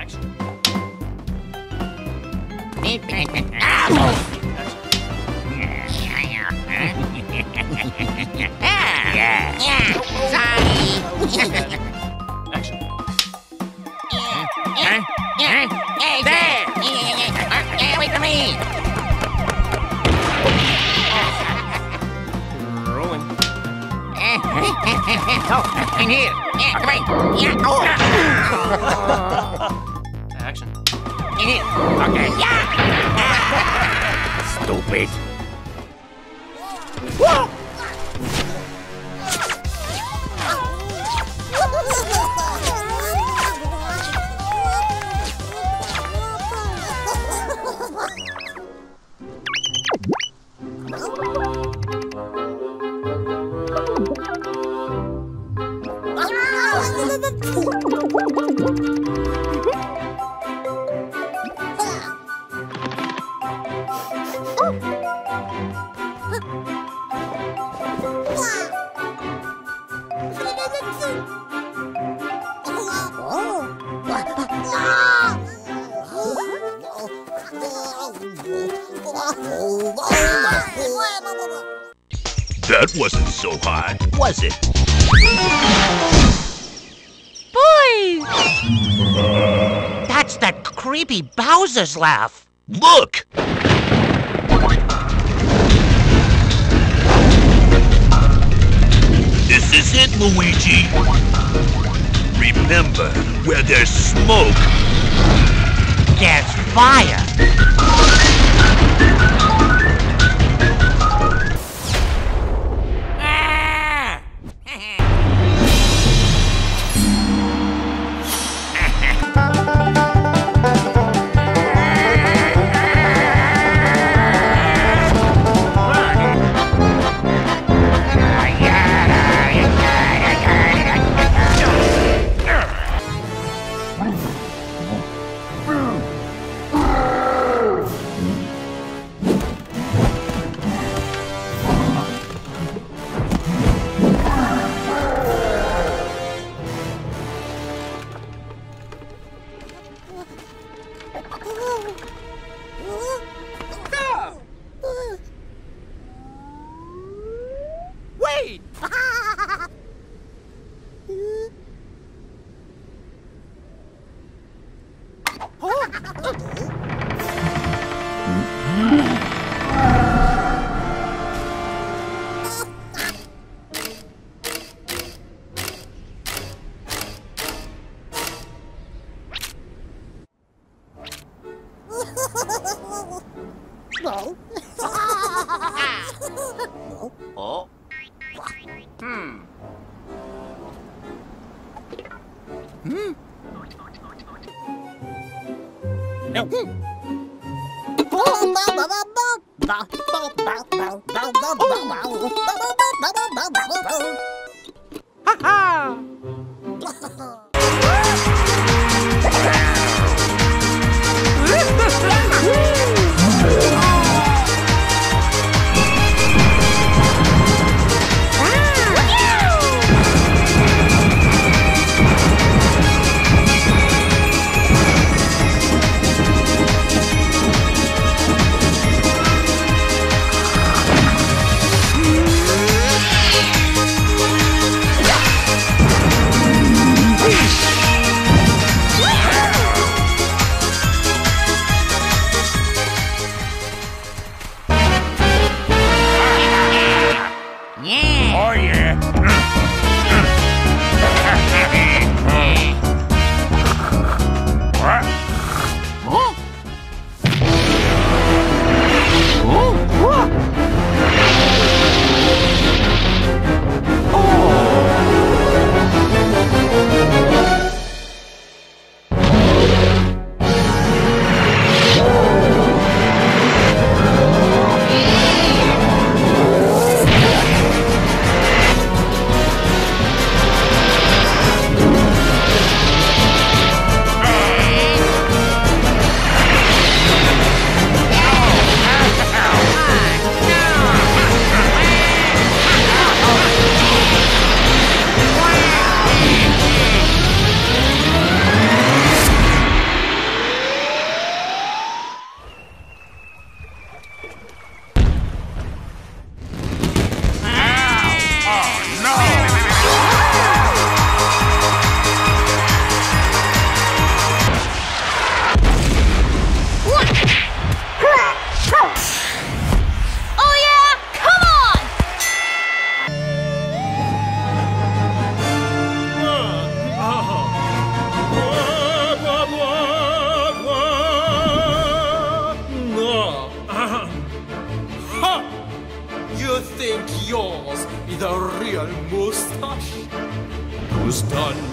Hey, there! Wait for me! Rolling. Oh, in here! Come on! Yeah! Oh! Action. In here! Okay! Yeah! Stupid! Whoa! That wasn't so hard, was it? Boys! That's that creepy Bowser's laugh. Look! This is it, Luigi. Remember, where there's smoke, There's fire. Wait! No. Oh?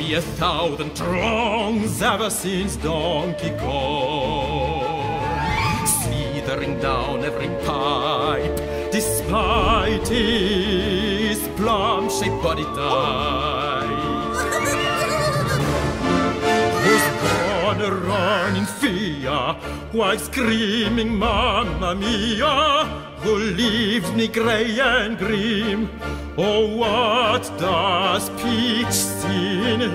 be 1,000 throngs ever since Donkey Kong, slithering down every pipe, despite his plum-shaped body type. Was born a running fear, while screaming Mamma Mia, who leaves me grey and grim. Oh, what does Peach see in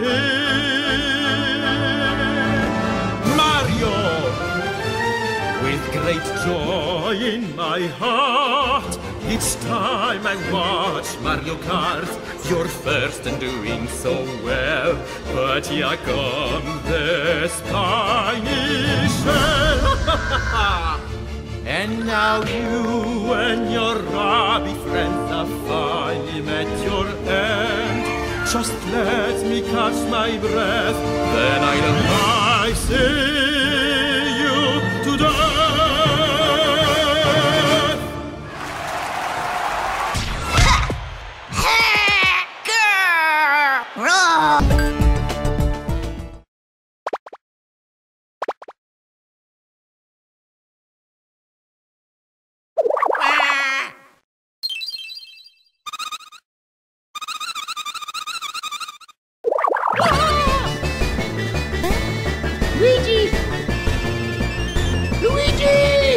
him? Mario! With great joy in my heart, each time I watch Mario Kart, you're first and doing so well, but here comes the spiny shell. And now you and your Robbie friends have finally met your end. Just let me catch my breath, then I'll see you to death. Luigi! Luigi!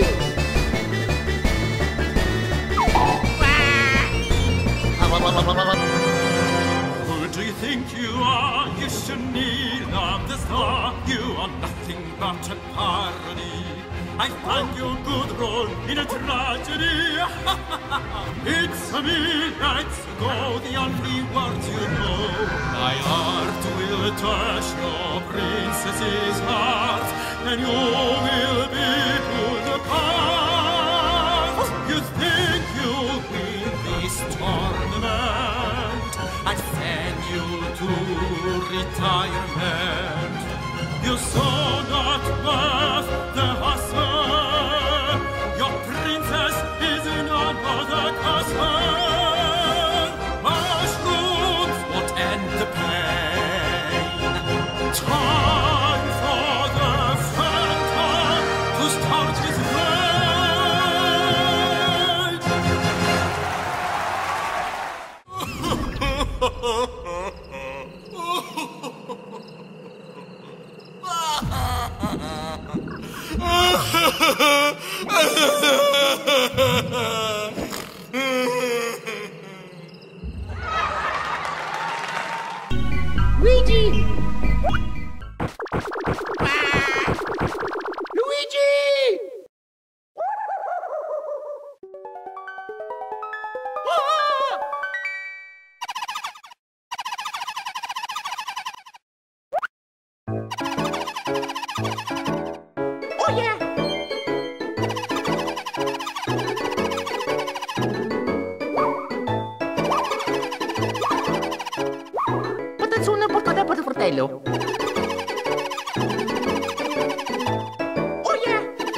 Who do you think you are? You should kneel on the star. You are nothing but a parody. I find your good role in a tragedy. It's a million nights ago, the only words you know. My heart will touch your princess's heart, and you will be pulled apart. You think you'll win this tournament? I send you to retirement. You saw not worth the hustle. Your princess is none other cousin. Mushrooms won't end the pain. Time for the Phantom to start his Luigi! Luigi! Oh yeah! Una portada per fratello. Oh yeah!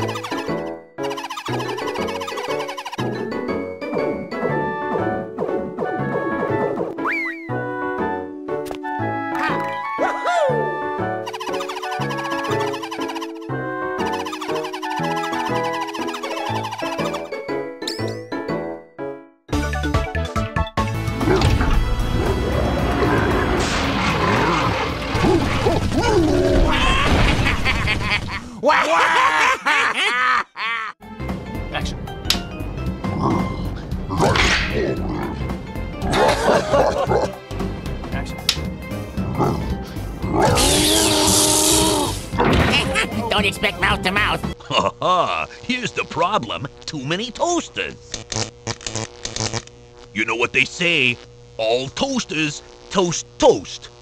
action. Action. Don't expect mouth to mouth. Ha ha! Here's the problem. Too many toasters. You know what they say? All toasters toast toast.